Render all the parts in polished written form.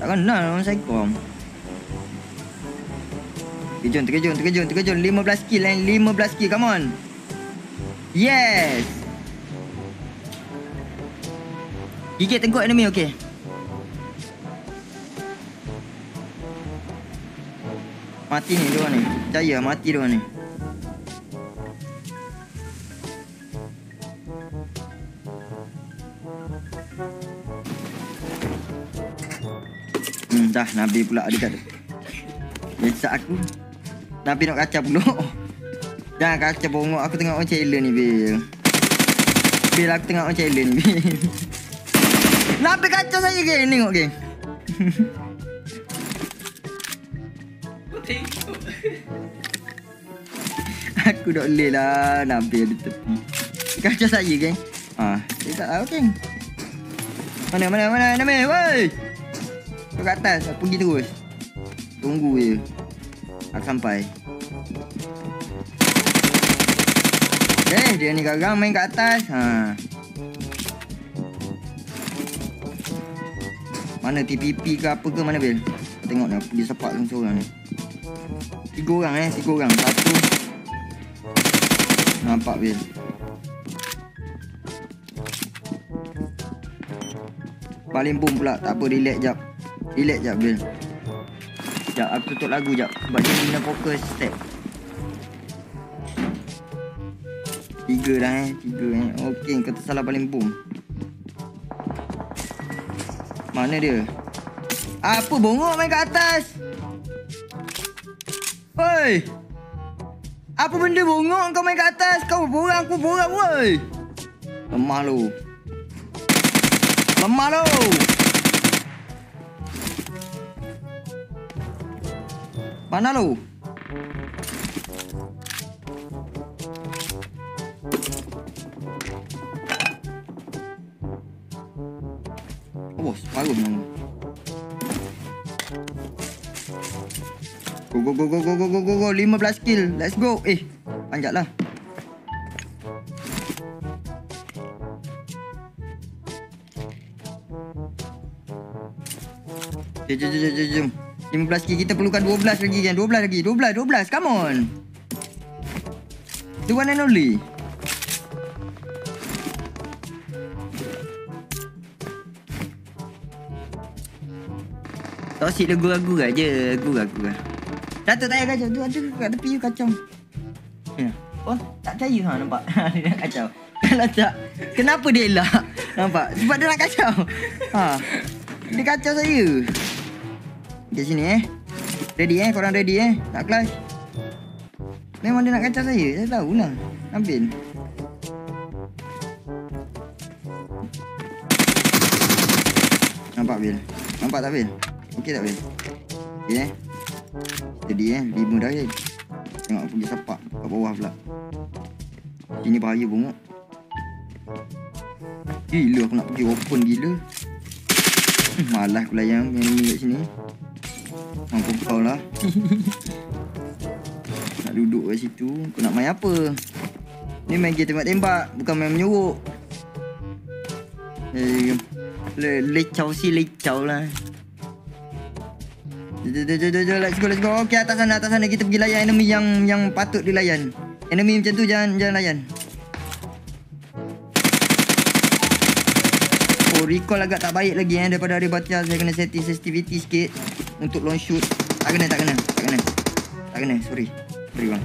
Tak kenal orang Saikom. Terkejun. 15 kill 15 kill. Come on. Yes. Gigit tengkuk enemy, okey. Mati ni dua ni. Percaya mati dua ni. Dah Nabi pula dekat tu. Besar aku. Nabi nak kacau pula. Jangan kacau bongok. Aku tengok orang challenge ni, Bil. Bil, aku tengok orang challenge ni, Bil. Nabi kacau saya, geng. Tengok, geng. Aku tak boleh lah. Nabi ada tepi. Kacau saya, geng. Dia tak tahu, geng. Mana, Nabi, woi. Kau kat atas, aku pergi terus. Tunggu je. Aku sampai. Dia ni garang main kat atas. Mana TPP ke apa ke, mana Bil? Tengok ni, aku pergi sepak seorang ni. 3 orang. Satu. Nampak Bil. Paling boom pula. Tak apa, relax jap Bil. Sekejap, aku tutup lagu jap. Sebab dia kena fokus step. 3 dah 3. Okey, kau tersalah paling boom. Mana dia? Apa bongok main kat atas? Oi! Apa benda bongok kau main kat atas? Kau borang, aku borang, woi! Lemah lu. Mana lu? Oh, separuh nama. Go. 15 kill. Let's go. Panjatlah. Jom. 15 kill, kita perlukan 12 lagi kan. 12. Come on. The one and only. Toksik lagu-lagu je. Lagu. Datuk tak payah kacau. Tu ada kat tepi you kacau. Ya. Oh, tak percaya nampak. Dia nak kacau. Kalau tak, kenapa dia elak? Nampak? Sebab dia nak kacau. Dia kacau saya. Di sini ready korang ready nak clash. Memang dia nak kacau saya tahulah. Ambil. Nampak Bil? Nampak tak Bil? Okey tak Bil? Okey Jadi 5 dah Tengok aku pergi sepak kat bawah pula. Sini bahaya bongok. Gila aku nak pergi open gila. Malas aku layan main kat sini. Mampu kau lah. Nak duduk kat situ. Kau nak main apa? Ni main game tembak-tembak, bukan main menyuruk. Lecau lah. Let's go. Okay, atas sana kita pergi layan enemy yang patut dilayan. Enemy macam tu jangan layan. Oh, recall agak tak baik lagi daripada hari baca. Saya kena setting sensitivity sikit untuk long shoot. Tak kena. Sorry bang.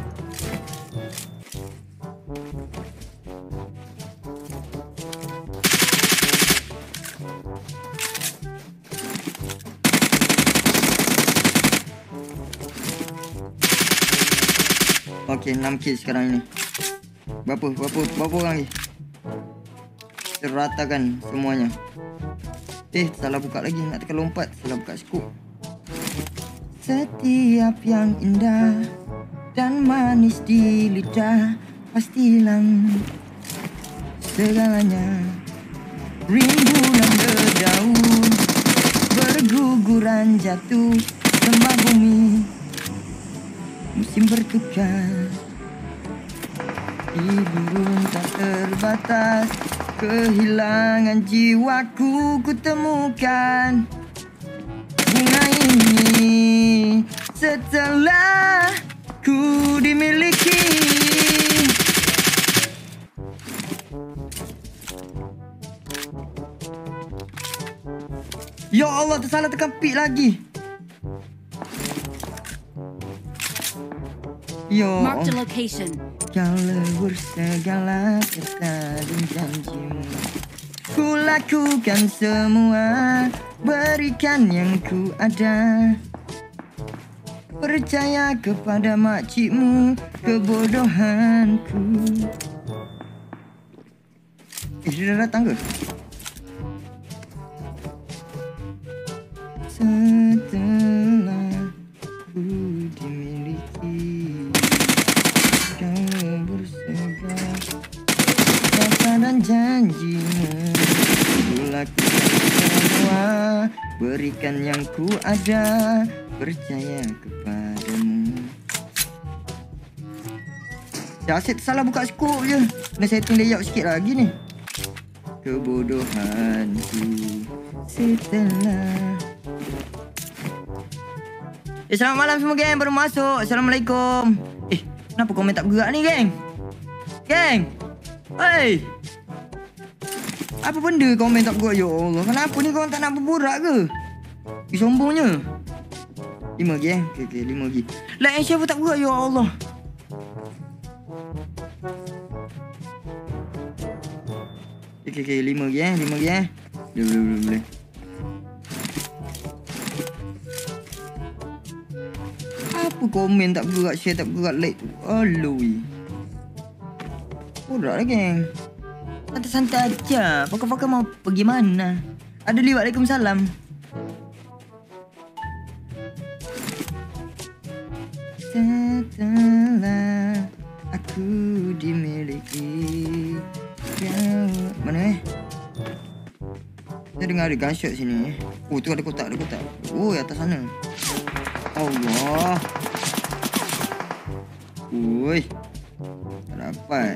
Okey, 6 kill sekarang ini. Berapa orang lagi? Terratakan semuanya. Salah buka lagi. Nak tekan lompat. Salah buka scope. Setiap yang indah dan manis di lidah pasti hilang segalanya. Rimbunan berdaun berguguran jatuh lembah bumi. Musim bertukar, hiburan tak terbatas. Kehilangan jiwaku ku temukan. bunga ini setelah ku dimiliki. Ya Allah, tersalah tekan pik lagi. Ya Marked a location. kau lebur segala kata dan janjimu. Ku lakukan semua, berikan yang ku ada. Percaya kepada makcikmu, kebodohanku. Dia dah datang ke? Setelah ku dimiliki, kau lebur segala kata dan janjimu. Ku lakukan semua, berikan yang ku ada. Percaya kepadamu. Asyik salah buka skop je. Kena setting layout sikit lagi ni. Kebodohanku setelah. Selamat malam semua geng, baru masuk. Assalamualaikum. Kenapa komen tak bergerak ni geng? Geng. Hei. Apa benda komen tak bergerak? Ya Allah, kenapa ni korang tak nak berburak ke? Sombongnya. 5 lagi Okay, 5 lagi. Like and share pun tak bergerak, ya Allah. Okay, 5 lagi 5 lagi Boleh. Apa komen tak bergerak, share tak bergerak, like tu? Aloi. Bergerak lah geng. Santai-santai aja. Pakar-pakar mau pergi mana? Ada liwat. Waalaikumsalam. Setelah aku dimiliki. Mana Saya dengar ada gunshot sini. Oh, tu ada kotak. Oh, atas sana. Allah. Ui. Tak dapat.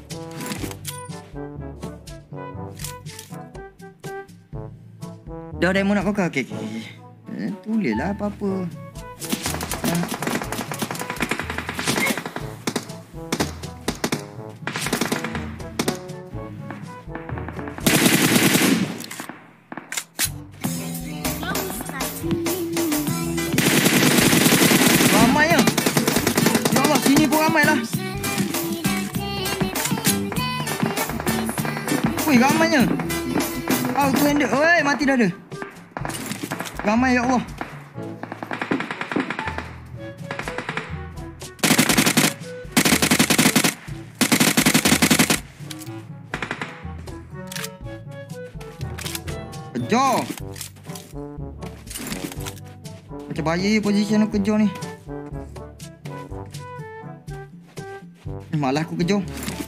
Dah demo nak kokar. Okay. Tulislah apa-apa. Ramainya. Tu handle. Oi, mati dah ada. Ramai ya Allah. Kejar. Macam bahaya position aku kejar ni. Malah aku kejar.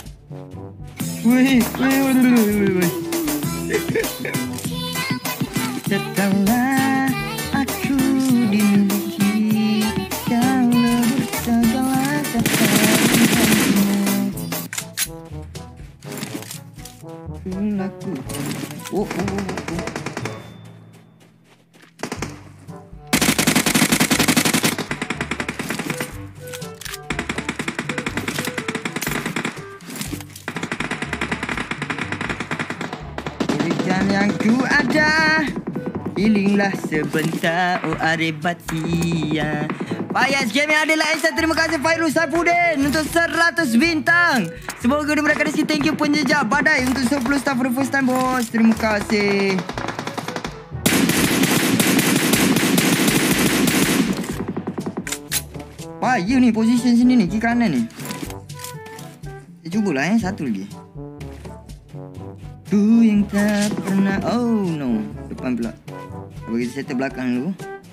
Weh. Setelah aku dimiliki, kau lebur segala kata dan ku lakukan. Oh. Yang ku ada, healinglah sebentar, oh arebatia. Payas Game yang adalah Aisyah. Terima kasih Fairuz Saifuddin untuk 100 bintang. Semoga dimudahkan rezeki. Thank you penjejak badai untuk 10 star for the first time bos. Terima kasih. Payah ni position sini ni, kiri kanan ni. Saya cubalah satu lagi. Ku yang tak pernah. Oh no, depan pula. Bagi settle belakang dulu.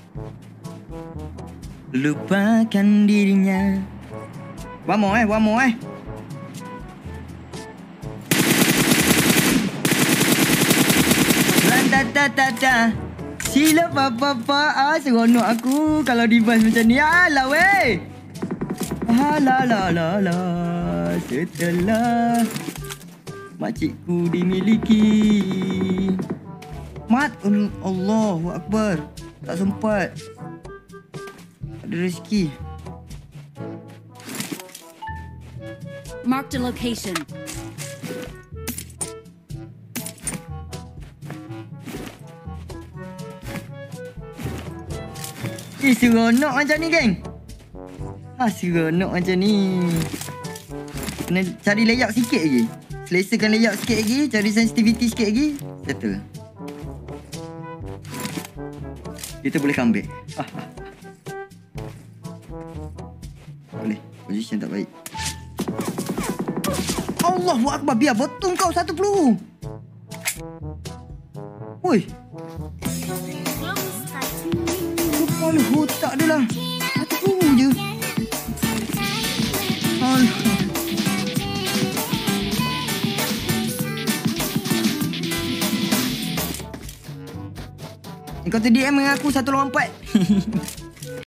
Lupakan dirinya. One more. Rata-tata. Sila papa. Seronok aku kalau di bas macam ni. Alah weh. La. Setelah makcikku dimiliki. Allahu Akbar. Tak sempat. Tak ada rezeki. Marked a location. Seronok macam ni, geng. Seronok macam ni. Kena cari layout sikit lagi. Selesakan layout sikit lagi. Cari sensitivity sikit lagi. Settle. Kita boleh comeback. Boleh. Position tak baik. Allahu Akbar. Biar betul kau satu peluru. Woi. Kepala otak dia lah. Satu peluru je. Alah. Kau tu DM dengan aku 1 lawan 4.